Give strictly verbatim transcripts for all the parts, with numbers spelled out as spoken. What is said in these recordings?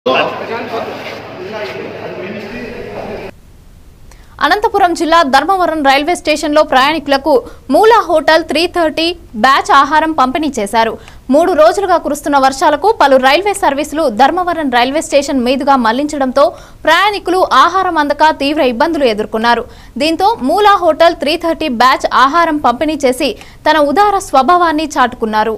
అనంతపురం జిల్లా ధర్మవరం రైల్వే స్టేషన్లో ప్రయాణికులకు మూలా హోటల్ త్రీ థర్టీ బ్యాచ్ ఆహారం పంపిణీ చేశారు. మూడు రోజులుగా కురుస్తున్న వర్షాలకు పలు రైల్వే సర్వీసులు ధర్మవరం రైల్వే స్టేషన్ మీదుగా మళ్లించడంతో ప్రయాణికులు ఆహారం అందక తీవ్ర ఇబ్బందులు ఎదుర్కొన్నారు. దీంతో మూలా హోటల్ త్రీ థర్టీ బ్యాచ్ ఆహారం పంపిణీ చేసి తన ఉదార స్వభావాన్ని చాటుకున్నారు.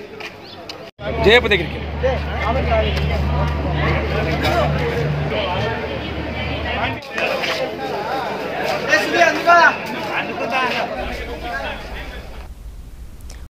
జయపు దగ్గరికి